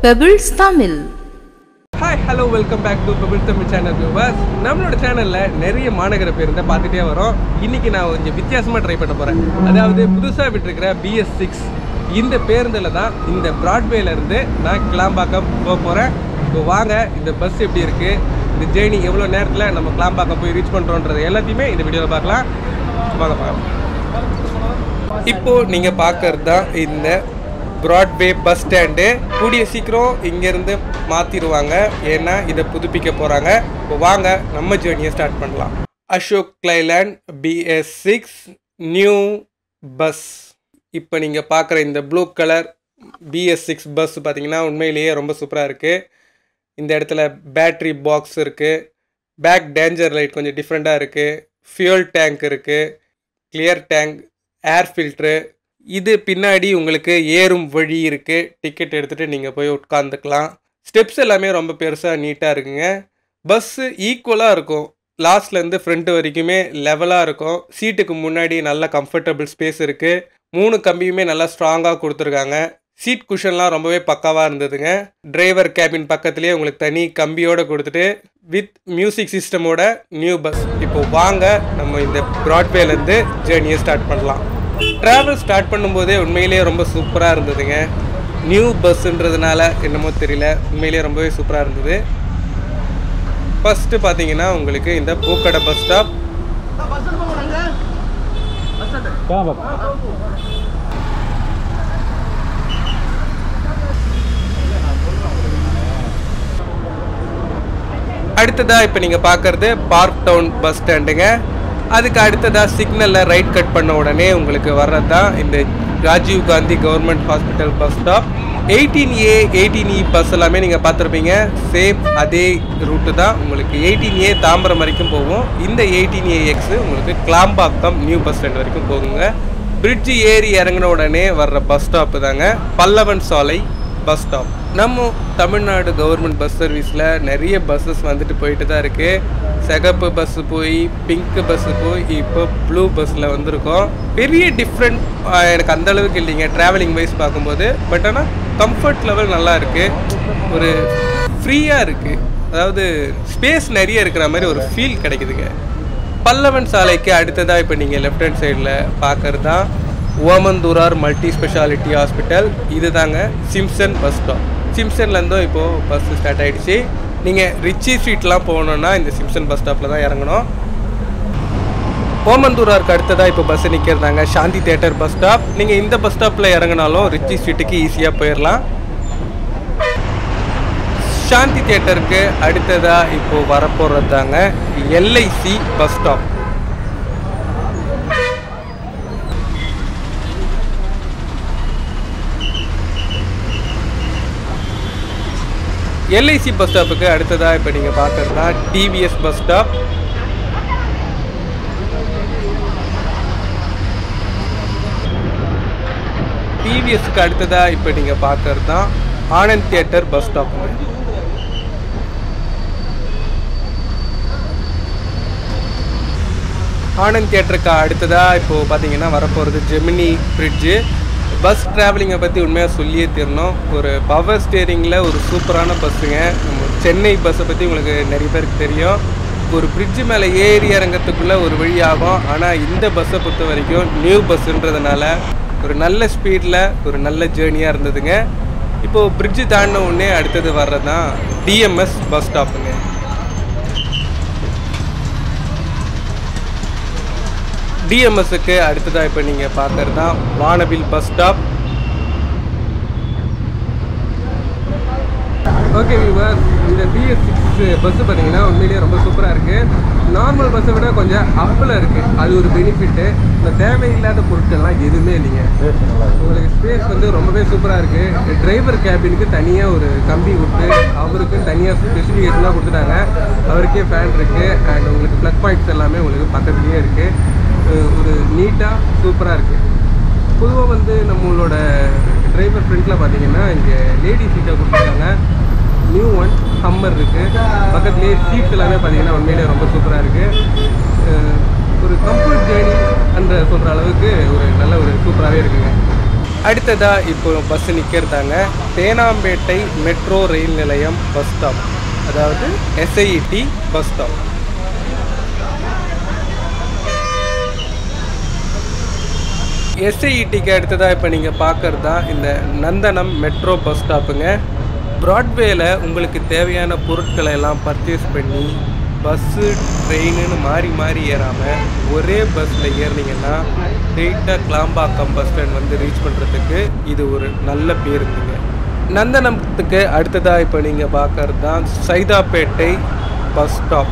Pebbles Tamil. Hi, hello, welcome back to Pebbles Tamil channel viewers. நம்மளோட சேனல்ல நிறைய மாநகர பேருந்தை பார்த்துட்டே வரோம். இன்னைக்கு நான் கொஞ்சம் வித்தியாசமா ட்ரை பண்ண போறேன். அதாவது புதுசா விட்டுருக்கிற BS6 இந்த பேருந்துல தான் இந்த பிராட்வேல இருந்து நான் கிளாம்பாக்கம் போக போறேன். இப்போ வாங்க இந்த பஸ் எப்படி இருக்கு, இந்த ஜேர்னி எவ்வளோ நேரத்தில் நம்ம கிளாம்பாக்கம் போய் ரீச் பண்ணுறோன்றது எல்லாத்தையுமே இந்த வீடியோவில் பார்க்கலாம். வாங்க பார்க்கலாம். இப்போ நீங்கள் பார்க்கறது தான் இந்த பிராட்வே பஸ் ஸ்டாண்டு. கூடிய சீக்கிரம் இங்கேருந்து மாற்றிடுவாங்க, ஏன்னா இதை புதுப்பிக்க போகிறாங்க. இப்போ வாங்க நம்ம ஜேர்னியை ஸ்டார்ட் பண்ணலாம். Ashok Leyland BS6 new bus. இப்போ நீங்கள் பார்க்குற இந்த ப்ளூ கலர் BS6 பஸ் பார்த்தீங்கன்னா உண்மையிலேயே ரொம்ப சூப்பராக இருக்குது. இந்த இடத்துல பேட்ரி பாக்ஸ் இருக்குது, பேக் டேஞ்சர் லைட் கொஞ்சம் டிஃப்ரெண்ட்டாக இருக்குது, ஃபியூல் டேங்க் இருக்குது, கிளியர் டேங்க், ஏர் ஃபில்ட்ரு. இது பின்னாடி உங்களுக்கு ஏறும் வழி இருக்குது. டிக்கெட் எடுத்துகிட்டு நீங்கள் போய் உட்காந்துக்கலாம். ஸ்டெப்ஸ் எல்லாமே ரொம்ப பெருசாக நீட்டாக இருக்குங்க. பஸ்ஸு ஈக்குவலாக இருக்கும், லாஸ்ட்லேருந்து ஃப்ரண்ட்டு வரைக்குமே லெவலாக இருக்கும். சீட்டுக்கு முன்னாடி நல்ல கம்ஃபர்டபுள் ஸ்பேஸ் இருக்குது. 3 கம்பியுமே நல்லா ஸ்ட்ராங்காக கொடுத்துருக்காங்க. சீட் குஷன்லாம் ரொம்பவே பக்காவாக இருந்ததுங்க. டிரைவர் கேபின் பக்கத்துலேயே உங்களுக்கு தனி கம்பியோடு கொடுத்துட்டு வித் மியூசிக் சிஸ்டமோட நியூ பஸ். இப்போ வாங்க நம்ம இந்த பிராட்வேலேருந்து ஜேர்னியை ஸ்டார்ட் பண்ணலாம். ட்ராவல் ஸ்டார்ட் பண்ணும்போதே உண்மையிலேயே ரொம்ப சூப்பராக இருந்ததுங்க. நியூ பஸ்ஸுன்றதுனால என்னமோ தெரியல, உண்மையிலேயே ரொம்பவே சூப்பராக இருந்தது. ஃபஸ்ட்டு பார்த்தீங்கன்னா உங்களுக்கு இந்த பூக்கடை பஸ் ஸ்டாப். அடுத்ததாக இப்போ நீங்கள் பார்க்குறது பார்க் டவுன் பஸ் ஸ்டாண்டுங்க. அதுக்கு அடுத்ததாக சிக்னலில் ரைட் கட் பண்ண உடனே உங்களுக்கு வர்றது தான் இந்த Rajiv Gandhi government hospital bus stop. 18A 18E bus எல்லாமே நீங்கள் பார்த்துருப்பீங்க. சேம் அதே ரூட்டு தான் உங்களுக்கு 18A தாம்பரம் வரைக்கும் போகும். இந்த 18AX உங்களுக்கு கிளாம்பாக்கம் நியூ பஸ் ஸ்டாண்ட் வரைக்கும் போகுங்க. பிரிட்ஜு ஏறி இறங்கின உடனே வர்ற பஸ் ஸ்டாப்பு தாங்க பல்லவன் சாலை பஸ் ஸ்டாப். நம்ம தமிழ்நாடு கவர்மெண்ட் பஸ் சர்வீஸில் நிறைய பஸ்ஸஸ் வந்துட்டு போயிட்டு தான் இருக்குது. சிகப்பு பஸ்ஸு போய், பிங்க்கு பஸ்ஸு போய், இப்போ ப்ளூ பஸ்ஸில் வந்திருக்கோம். பெரிய டிஃப்ரெண்ட் எனக்கு அந்தளவுக்கு இல்லைங்க ட்ராவலிங் வைஸ் பார்க்கும்போது. பட் ஆனால் கம்ஃபர்ட் லெவல் நல்லா இருக்குது, ஒரு ஃப்ரீயாக இருக்குது, அதாவது ஸ்பேஸ் நிறைய இருக்கிற மாதிரி ஒரு ஃபீல் கிடைக்குதுங்க. பல்லவன் சாலைக்கு அடுத்ததாக இப்போ நீங்கள் லெஃப்ட் ஹேண்ட் சைடில் பார்க்குறது தான் ஓமந்தூரார் மல்டி ஸ்பெஷாலிட்டி ஹாஸ்பிட்டல். இது தாங்க சிம்சன் பஸ் ஸ்டாப். சிம்சன்லேருந்தும் இப்போது பஸ் ஸ்டார்ட் ஆகிடுச்சு. நீங்கள் ரிச்சி ஸ்ட்ரீட்லாம் போகணுன்னா இந்த சிம்சன் பஸ் ஸ்டாப்பில் தான் இறங்கணும். ஓமந்தூராருக்கு அடுத்ததாக இப்போ பஸ்ஸு நிற்கிறதாங்க சாந்தி தியேட்டர் பஸ் ஸ்டாப். நீங்கள் இந்த பஸ் ஸ்டாப்பில் இறங்கினாலும் ரிச்சி ஸ்ட்ரீட்டுக்கு ஈஸியாக போயிடலாம். சாந்தி தியேட்டருக்கு அடுத்ததாக இப்போது வரப்போகிறது தாங்க LIC bus stop. LIC bus ஸ்டாப்புக்கு அடுத்ததாக இப்போ நீங்கள் பார்க்குறது தான் TVS பஸ் ஸ்டாப். TVSக்கு அடுத்ததாக இப்போ நீங்கள் பார்க்குறது தான் Anand theatre bus stop. Anand தியேட்டருக்கு அடுத்ததாக இப்போது பார்த்தீங்கன்னா வரப்போகிறது ஜெமினி பிரிட்ஜு. பஸ் ட்ராவலிங்கை பற்றி உண்மையாக சொல்லியே தரணும். ஒரு பவர் ஸ்டேரிங்கில் ஒரு சூப்பரான பஸ்ஸுங்க. நம்ம சென்னை பஸ்ஸை பற்றி உங்களுக்கு நிறைய பேருக்கு தெரியும். ஒரு பிரிட்ஜு மேலே ஏறி இறங்கிறதுக்குள்ளே ஒரு வழி ஆகும். ஆனால் இந்த பஸ்ஸை பொறுத்த வரைக்கும் நியூ பஸ்ஸுன்றதுனால ஒரு நல்ல ஸ்பீடில் ஒரு நல்ல ஜேர்னியாக இருந்ததுங்க. இப்போது பிரிட்ஜு தாண்டின உடனே அடுத்தது வர்றது தான் DMS பஸ் ஸ்டாப்புங்க. DMSக்கு அடுத்ததாக இப்போ நீங்கள் பார்க்குறது தான் வானவில் பஸ் ஸ்டாப். ஓகே வியூவர், இந்த BS6 பஸ்ஸு பார்த்தீங்கன்னா உண்மையிலேயே ரொம்ப சூப்பராக இருக்குது. நார்மல் பஸ்ஸை விட கொஞ்சம் அப்பில் இருக்குது, அது ஒரு பெனிஃபிட்டு. இந்த தேவையில்லாத பொருட்கள்லாம் எதுவுமே இல்லைங்க. உங்களுக்கு ஸ்பேஸ் வந்து ரொம்பவே சூப்பராக இருக்குது. டிரைவர் கேபினுக்கு தனியாக ஒரு கம்பி கொடுத்து அவருக்கு தனியாக ஸ்பெசிஃபிகேஷனாக கொடுத்துட்டாங்க. அவருக்கே ஃபேன் இருக்குது. அண்ட் உங்களுக்கு ப்ளக் பாயிண்ட்ஸ் எல்லாமே உங்களுக்கு பக்கத்துலேயே இருக்குது. ஒரு நீட்டாக சூப்பராக இருக்குது. பொதுவாக வந்து நம்மளோட டிரைவர் ஃப்ரண்ட்டில் பார்த்தீங்கன்னா இங்கே லேடி சீட்டை கொடுத்துருக்காங்க. நியூ ஒன் ஹம்மர் இருக்குது. பக்கத்துலேயே சீட்ஸ் எல்லாமே பார்த்தீங்கன்னா உண்மையிலே ரொம்ப சூப்பராக இருக்குது. ஒரு கம்ஃபர்ட் ஜேர்னி என்ற சொல்கிற அளவுக்கு ஒரு நல்ல ஒரு சூப்பராகவே இருக்குங்க. அடுத்ததாக இப்போ பஸ் நிற்கிறதாங்க தேனாம்பேட்டை மெட்ரோ ரயில் நிலையம் பஸ் ஸ்டாப், அதாவது SIET பஸ் ஸ்டாப். SIETக்கு அடுத்ததாக இப்போ நீங்கள் பார்க்குறது தான் இந்த நந்தனம் மெட்ரோ பஸ் ஸ்டாப்புங்க. ப்ராட்வேல உங்களுக்கு தேவையான பொருட்களை எல்லாம் பர்ச்சேஸ் பண்ணி பஸ்ஸு ட்ரெயின்னு மாறி மாறி ஏறாமல் ஒரே பஸ்ஸில் ஏறினீங்கன்னா ஸ்ட்ரெயிட்டாக கிளாம்பாக்கம் பஸ் ஸ்டாண்ட் வந்து ரீச் பண்ணுறதுக்கு இது ஒரு நல்ல பேருந்துங்க. நந்தனத்துக்கு அடுத்ததாக இப்போ நீங்கள் பார்க்குறது தான் Saidapet bus stop.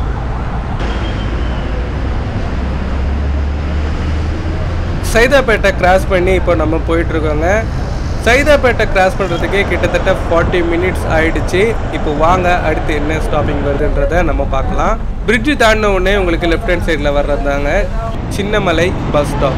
Saidapet cross பண்ணி இப்போ நம்ம போயிட்டுருக்கோங்க. சைதாப்பேட்டை கிராஸ் பண்ணுறதுக்கே கிட்டத்தட்ட 40 மினிட்ஸ் ஆயிடுச்சு. இப்போ வாங்க அடுத்து என்ன ஸ்டாப்பிங் வருதுன்றதை நம்ம பார்க்கலாம். பிரிட்ஜு தாண்டின உடனே உங்களுக்கு லெஃப்ட் ஹேண்ட் சைடில் வர்றதாங்க சின்னமலை பஸ் ஸ்டாப்.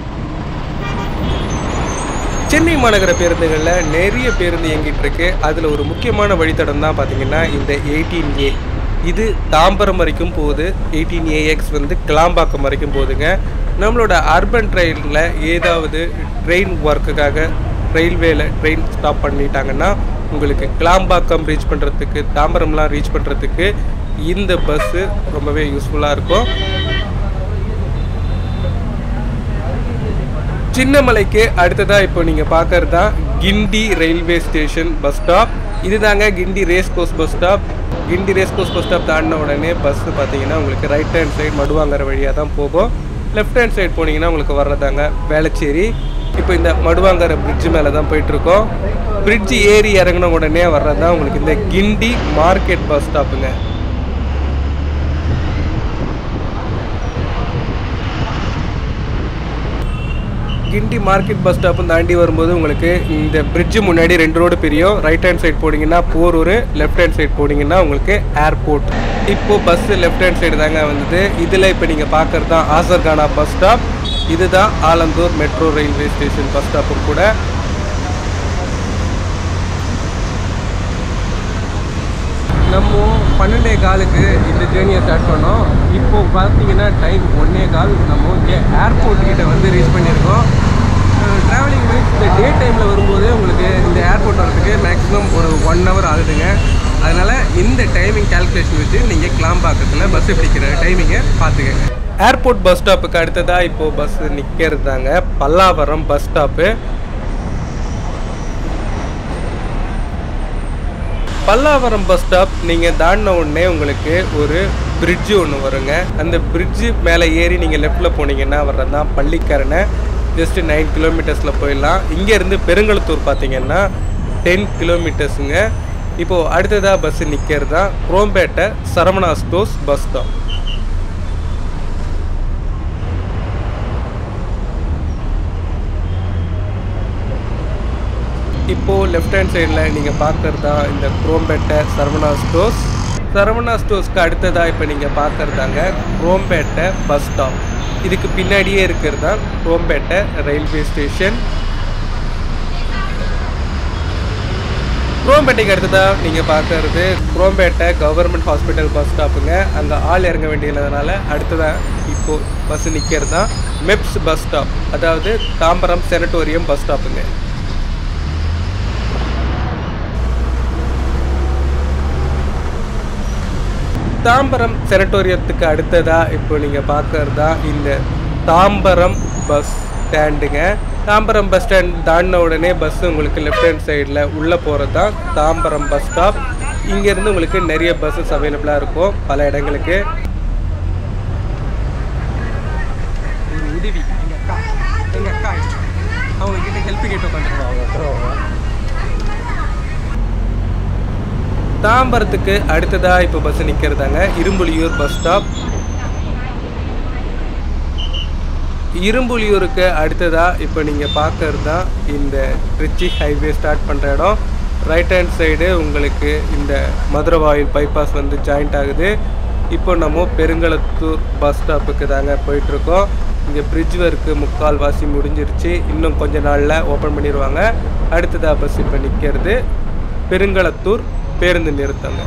சென்னை மாநகர பேருந்துகளில் நிறைய பேருந்து இயங்கிட்டு இருக்கு. அதில் ஒரு முக்கியமான வழித்தடம் தான் பார்த்தீங்கன்னா இந்த 18A. இது தாம்பரம் வரைக்கும் போகுது. 18AX வந்து கிளாம்பாக்கம் வரைக்கும் போகுதுங்க. நம்மளோட அர்பன் ட்ரெயினில் ஏதாவது ட்ரெயின் ஒர்க்குக்காக ரயில்வேல ட்ரெயின் ஸ்டாப் பண்ணிட்டாங்கன்னா உங்களுக்கு கிளாம்பாக்கம் ரீச் பண்ணுறதுக்கு, தாம்பரம்லாம் ரீச் பண்ணுறதுக்கு இந்த பஸ்ஸு ரொம்பவே யூஸ்ஃபுல்லாக இருக்கும். சின்னமலைக்கு அடுத்ததாக இப்போ நீங்கள் பார்க்கறது தான் Guindy railway station bus stop. இதுதாங்க Guindy race course bus stop. Guindy race course bus stop தாண்டின உடனே பஸ்ஸு பார்த்தீங்கன்னா உங்களுக்கு ரைட் ஹேண்ட் சைடு மடுவாங்கற வழியாக தான் போகும். லெஃப்ட் ஹேண்ட் சைடு போனீங்கன்னா உங்களுக்கு வர்றதாங்க வேளச்சேரி. இப்போ இந்த மடுவாங்கற பிரிட்ஜு மேலே தான் போயிட்டுருக்கோம். பிரிட்ஜு ஏறி இறங்கின உடனே வர்றது தான் உங்களுக்கு இந்த கிண்டி மார்க்கெட் பஸ் ஸ்டாப்புங்க. கிண்டி மார்க்கெட் பஸ் ஸ்டாப்பும் தாண்டி வரும்போது உங்களுக்கு இந்த பிரிட்ஜு முன்னாடி 2 ரோடு பிரியும். ரைட் ஹேண்ட் சைடு போனீங்கன்னா போரூர், லெஃப்ட் ஹேண்ட் சைடு போனீங்கன்னா உங்களுக்கு ஏர்போர்ட். இப்போது பஸ்ஸு லெஃப்ட் ஹேண்ட் சைடு தாங்க வந்தது. இதில் இப்போ நீங்கள் பார்க்குறது தான் ஆசர்கானா பஸ் ஸ்டாப். இதுதான் Alandur metro railway station bus ஸ்டாப்பும் கூட. நம்ம 12:15 இந்த ஜேர்னியை ஸ்டார்ட் பண்ணோம். இப்போது பார்த்தீங்கன்னா டைம் 1:15. நம்ம இங்கே ஏர்போர்ட் கிட்ட வந்து ரீச் பண்ணியிருக்கோம். ட்ராவலிங் வைஸ் இந்த டே டைமில் வரும்போது உங்களுக்கு இந்த ஏர்போர்ட் வரதுக்கு மேக்ஸிமம் ஒரு 1 hour ஆகுதுங்க. அதனால் இந்த டைமிங் கால்குலேஷன் வச்சு நீங்கள் கிளாம்பாக்கத்தில் பஸ்ஸு பிடிக்கிற டைமிங்கை பார்த்துக்கங்க. ஏர்போர்ட் பஸ் ஸ்டாப்புக்கு அடுத்ததாக இப்போது பஸ்ஸு நிற்கிறதாங்க Pallavaram bus stop. Pallavaram bus stop நீங்கள் தாண்டின உடனே உங்களுக்கு ஒரு பிரிட்ஜு ஒன்று வருங்க. அந்த பிரிட்ஜு மேலே ஏறி நீங்கள் லெஃப்டில் போனீங்கன்னா வர்றது தான் பள்ளிக்கரணை. ஜஸ்ட்டு 9 கிலோமீட்டர்ஸில் போயிடலாம். இங்கேருந்து பெருங்களத்தூர் பார்த்தீங்கன்னா 10 கிலோமீட்டர்ஸுங்க. இப்போது அடுத்ததாக பஸ்ஸு நிற்கிறது தான் Chromepet Saravana stores bus stop. இப்போது லெஃப்ட் ஹேண்ட் சைடில் நீங்கள் பார்க்குறது தான் இந்த குரோம்பேட்டை சரவணா ஸ்டோர்ஸ். சரவணா ஸ்டோர்ஸ்க்கு அடுத்ததாக இப்போ நீங்கள் பார்க்குறதாங்க குரோம்பேட்டை பஸ் ஸ்டாப். இதுக்கு பின்னாடியே இருக்கிறது தான் குரோம்பேட்டை ரயில்வே ஸ்டேஷன். குரோம்பேட்டைக்கு அடுத்ததாக நீங்கள் பார்க்குறது குரோம்பேட்டை கவர்மெண்ட் ஹாஸ்பிட்டல் பஸ் ஸ்டாப்புங்க. அங்கே ஆள் இறங்க வேண்டியதுனால அடுத்ததாக இப்போது பஸ்ஸு நிற்கிறது தான் மெப்ஸ் பஸ் ஸ்டாப், அதாவது தாம்பரம் செனட்டோரியம் பஸ் ஸ்டாப்புங்க. தாம்பரம் செனட்டோரியத்துக்கு அடுத்ததாக இப்போ நீங்கள் பார்க்கறது தான் இந்த தாம்பரம் பஸ் ஸ்டாண்டுங்க. தாம்பரம் பஸ் ஸ்டாண்ட் தாண்டின உடனே பஸ்ஸு உங்களுக்கு லெஃப்ட் ஹேண்ட் சைடில் உள்ளே போகிறது தான் தாம்பரம் பஸ் ஸ்டாப். இங்கேருந்து உங்களுக்கு நிறைய பஸ்ஸஸ் அவைலபிளாக இருக்கும் பல இடங்களுக்கு. உதவி எங்கள் அக்கா அவங்க கிட்ட ஹெல்ப் கேட்டு உட்காந்துருவாங்க. தாம்பரத்துக்கு அடுத்ததாக இப்போ பஸ் நிற்கிறதாங்க இரும்புலியூர் பஸ் ஸ்டாப். இரும்புலியூருக்கு அடுத்ததாக இப்போ நீங்கள் பார்க்கறது தான் இந்த திருச்சி ஹைவே ஸ்டார்ட் பண்ணுற இடம். ரைட் ஹேண்ட் சைடு உங்களுக்கு இந்த மதுரவாயில் பைபாஸ் வந்து ஜாயிண்ட் ஆகுது. இப்போ நம்ம பெருங்களத்தூர் பஸ் ஸ்டாப்புக்கு தாங்க போயிட்டுருக்கோம். இங்கே பிரிட்ஜ் ஒர்க்கு 3/4 முடிஞ்சிருச்சு. இன்னும் கொஞ்ச நாளில் ஓப்பன் பண்ணிடுவாங்க. அடுத்ததாக பஸ் இப்போ நிற்கிறது பெருங்களத்தூர் பேருந்து நிறுத்தங்க.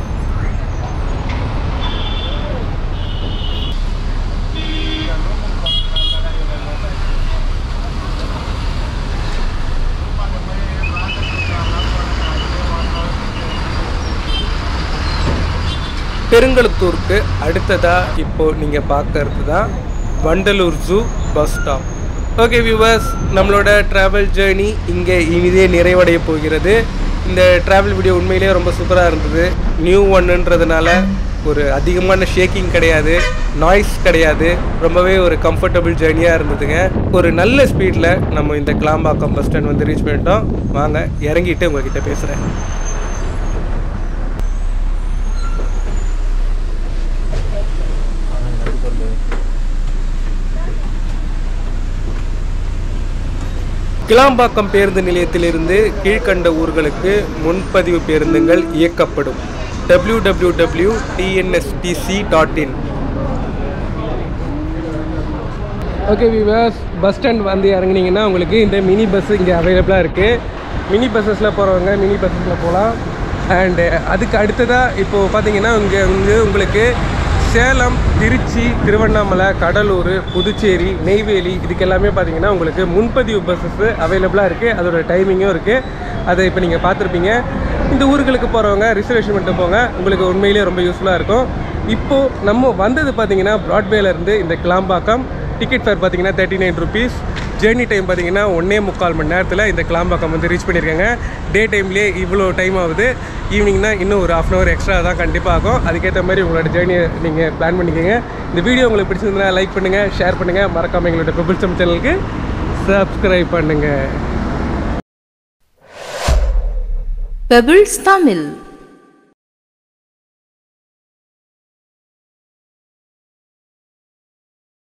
பெருங்களத்தூருக்கு அடுத்ததாக இப்போது நீங்கள் பார்க்கறது தான் Vandalur zoo bus stop. Okay viewers, நம்மளோட ட்ராவல் ஜேர்னி இங்கே இனிதே நிறைவடைய போகிறது. இந்த ட்ராவல் வீடியோ உண்மையிலேயே ரொம்ப சூப்பராக இருந்தது. நியூ ஒன்னுன்றதுனால ஒரு அதிகமான ஷேக்கிங் கிடையாது, நாய்ஸ் கிடையாது, ரொம்பவே ஒரு கம்ஃபர்டபுள் ஜேர்னியாக இருந்ததுங்க. ஒரு நல்ல ஸ்பீடில் நம்ம இந்த கிளாம்பாக்கம் பஸ் ஸ்டாண்ட் வந்து ரீச் பண்ணிட்டோம். வாங்க இறங்கிட்டு உங்ககிட்ட பேசுகிறேன். கிளாம்பாக்கம் பேருந்து நிலையத்திலிருந்து கீழ்கண்ட ஊர்களுக்கு முன்பதிவு பேருந்துகள் இயக்கப்படும். www.tnstc.in. Okay viewers, bus stand வந்து இறங்குனீங்கன்னா உங்களுக்கு இந்த மினி பஸ் இங்கே அவைலபிளாக இருக்குது. மினி பஸ்ஸஸில் போகிறவங்க மினி பஸ்ஸஸில் போகலாம். அண்டு அதுக்கு அடுத்ததாக இப்போது பார்த்தீங்கன்னா இங்கே வந்து உங்களுக்கு சேலம், திருச்சி, திருவண்ணாமலை, கடலூர், புதுச்சேரி, நெய்வேலி இதுக்கு எல்லாமே பார்த்தீங்கன்னா உங்களுக்கு முன்பதிவு பஸ்ஸஸ் அவைலபிளாக இருக்குது. அதோட டைமிங்கும் இருக்குது. அதை இப்போ நீங்கள் பார்த்துருப்பீங்க. இந்த ஊர்களுக்கு போகிறவங்க ரிசர்வேஷன் பண்ணிட்டு போங்க, உங்களுக்கு உண்மையிலேயே ரொம்ப யூஸ்ஃபுல்லாக இருக்கும். இப்போது நம்ம வந்தது பார்த்தீங்கன்னா ப்ராட்வேலேருந்து இந்த கிளாம்பாக்கம். டிக்கெட் ஃபேர் பார்த்தீங்கன்னா 39 rupees. ஜேர்னி டைம் பார்த்தீங்கன்னா 1.25 மணி நேரத்தில் இந்த கிளாம்பாக்கம் வந்து ரீச் பண்ணியிருக்காங்க. டே டைம்லேயே இவ்வளோ டைம் ஆகுது. ஈவினிங்னா இன்னும் ஒரு 1/2 hour எக்ஸ்ட்ரா தான் கண்டிப்பாக ஆகும். அதுக்கேற்ற மாதிரி உங்களோட ஜேர்னியை நீங்கள் பிளான் பண்ணிக்கோங்க. இந்த வீடியோ உங்களுக்கு பிடிச்சிருந்தா லைக் பண்ணுங்கள், ஷேர் பண்ணுங்கள், மறக்காமல் எங்களோட பெபிள்சம் சேனலுக்கு சப்ஸ்கிரைப் பண்ணுங்கள். பெபிள்ஸ் தமிழ்.